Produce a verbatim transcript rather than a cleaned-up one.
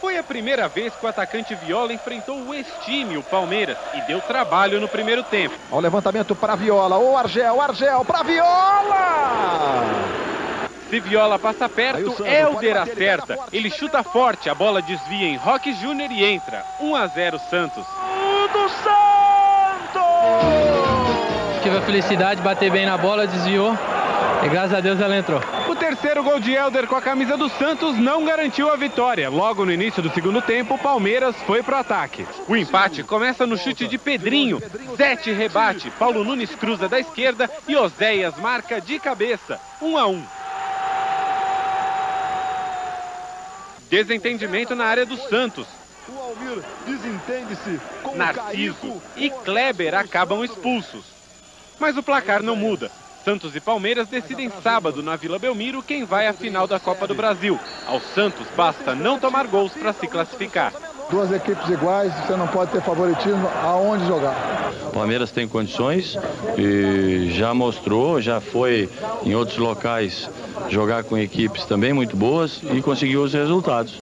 Foi a primeira vez que o atacante Viola enfrentou o ex-time, o Palmeiras, e deu trabalho no primeiro tempo. Olha o levantamento para Viola, o Argel, Argel para Viola! Se Viola passa perto, Helder acerta. Ele chuta forte, a bola desvia em Roque Júnior e entra. um a zero Santos. Do Santos! Tive a felicidade de bater bem na bola, desviou e graças a Deus ela entrou. O terceiro gol de Helder com a camisa do Santos não garantiu a vitória. Logo no início do segundo tempo, o Palmeiras foi pro ataque. O empate começa no chute de Pedrinho. Zete rebate, Paulo Nunes cruza da esquerda e Oséias marca de cabeça. um a um. Desentendimento na área do Santos. O Almir desentende-se com Narciso e Kleber acabam expulsos. Mas o placar não muda. Santos e Palmeiras decidem sábado na Vila Belmiro quem vai à final da Copa do Brasil. Ao Santos basta não tomar gols para se classificar. Duas equipes iguais, você não pode ter favoritismo aonde jogar. O Palmeiras tem condições e já mostrou, já foi em outros locais jogar com equipes também muito boas e conseguiu os resultados.